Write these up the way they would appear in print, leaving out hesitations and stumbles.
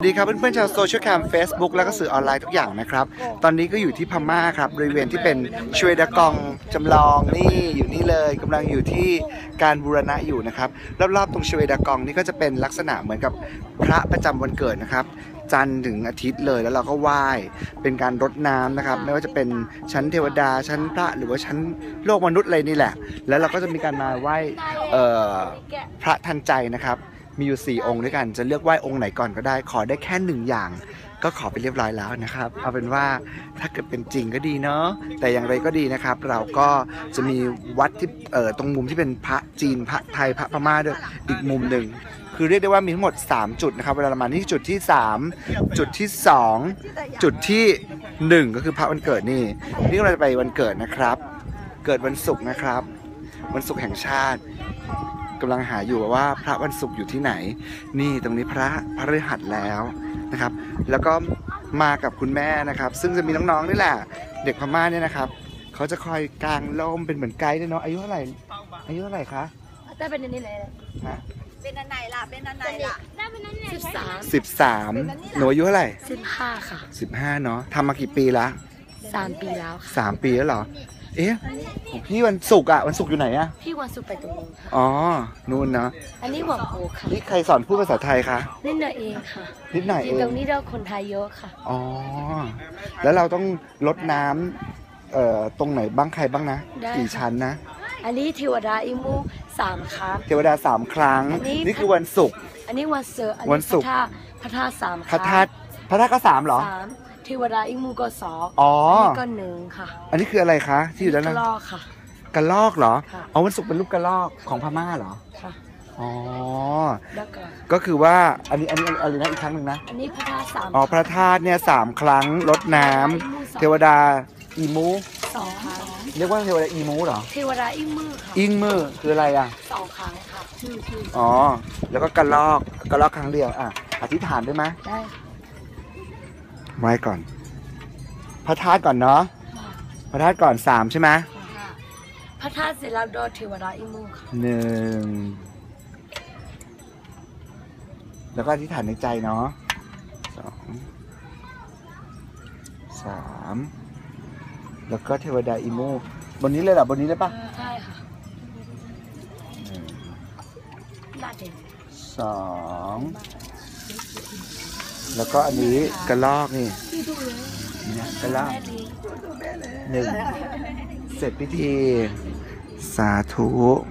ดีครับเพื่อนๆชาวโซเชียลแคม Facebook แล้วก็สื่อออนไลน์ทุกอย่างนะครับตอนนี้ก็อยู่ที่พม่าครับบริเวณที่เป็นชเวดากองจำลองนี่อยู่นี่เลยกำลังอยู่ที่การบูรณะอยู่นะครับรอบๆตรงชเวดากองนี่ก็จะเป็นลักษณะเหมือนกับพระประจำวันเกิดนะครับจันทร์ถึงอาทิตย์เลยแล้วเราก็ไหว้เป็นการรดน้ำนะครับไม่ว่าจะเป็นชั้นเทวดาชั้นพระหรือว่าชั้นโลกมนุษย์อะไรนี่แหละแล้วเราก็จะมีการมาไหว้พระทันใจนะครับมีอยู่4องค์ด้วยกันจะเลือกไหว้องค์ไหนก่อนก็ได้ขอได้แค่1อย่างก็ขอไปเรียบร้อยแล้วนะครับเอาเป็นว่าถ้าเกิดเป็นจริงก็ดีเนาะแต่อย่างไรก็ดีนะครับเราก็จะมีวัดที่ตรงมุมที่เป็นพระจีนพระไทยพระพม่าด้วยอีกมุมหนึ่งคือเรียกได้ว่ามีทั้งหมด3จุดนะครับเวลาเรามาที่จุดที่3จุดที่2จุดที่1ก็คือพระวันเกิดนี่เราจะไปวันเกิดนะครับเกิดวันศุกร์นะครับวันศุกร์แห่งชาติกำลังหาอยู่ว่าพระวันศุกร์อยู่ที่ไหนนี่ตรงนี้พระฤหัสแล้วนะครับแล้วก็มากับคุณแม่นะครับซึ่งจะมีน้องๆนี่แหละเด็กพม่าเนี่ยนะครับเขาจะคอยกางร่มเป็นเหมือนไกด์ด้วยเนาะอายุเท่าไหร่คะได้เป็นอันนี้เลยนะเป็นอันไหนล่ะเป็นอันไหนล่ะได้เป็นอันนี้ 13หนูอายุเท่าไหร่ 15ค่ะ 15เนาะทำมากี่ปีละ 3 ปีแล้วค่ะ 3 ปีแล้วเหรอเอ๊ะของพี่วันศุกร์วันศุกร์อยู่ไหนอะพี่วันศุกร์ไปตรงนู้นค่ะอ๋อนู่นเนาะอันนี้บอกโอค่ะนี่ใครสอนพูดภาษาไทยคะนิดหน่อยเองค่ะนิดหน่อยเองตรงนี้เราคนไทยเยอะค่ะอ๋อแล้วเราต้องรดน้ำตรงไหนบ้างใครบ้างนะกี่ชั้นนะอันนี้เทวดาอิมู3 ครั้งเทวดา3 ครั้งนี่คือวันศุกร์อันนี้วันเสาร์วันศุกร์พระธาตุ3 ครั้งพระธาตุก็3เหรอ 3เทวดาอิมูก็2 อ๋ออันนี้ก็1ค่ะอันนี้คืออะไรคะที่อยู่ด้านหลังกระลอกค่ะกระลอกเหรออ๋อวันศุกร์เป็นรูปกระลอกของพม่าเหรอค่ะอ๋อแล้วก็คือว่าอันนี้อะไรนะอีกครั้งหนึ่งนะอันนี้พระธาตุ3 อ๋อพระธาตุเนี่ย3 ครั้งรดน้ำเทวดาอีมู 2 ครั้งเรียกว่าเทวดาอีมูเหรอเทวดาอิมูค่ะอิงมือคืออะไรอ่ะ 2 ครั้งค่ะชื่ออ๋อแล้วก็กระลอกครั้งเดียวอธิษฐานได้ไหมได้ไว้ก่อนพระธาตุก่อนเนาะพระธาตุก่อน3ใช่ไหมพระธาตุเสร็จแล้วโดนเทวดาอิมูค่ะ 1แล้วก็อธิษฐานในใจเนาะ2 3แล้วก็เทวดาอิมูบนนี้เลยเหรอบนนี้เลยปะใช่ค่ะ 2แล้วก็อันนี้กระลอกนี่กระลอก1เสร็จพิธีสาธุ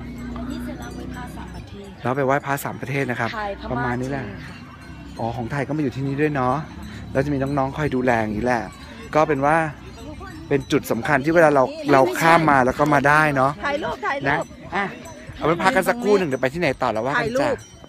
เราไปไหว้พระ3 ประเทศนะครับประมาณนี้แหละอ๋อของไทยก็มาอยู่ที่นี่ด้วยเนาะแล้วจะมีน้องๆคอยดูแลอย่างนี้แหละก็เป็นว่าเป็นจุดสำคัญที่เวลาเราข้ามมาแล้วก็มาได้เนาะถ่ายรูปนะเอาไปพักกันสักครู่หนึ่งเดี๋ยวไปที่ไหนต่อแล้วว่ากันจ้ะ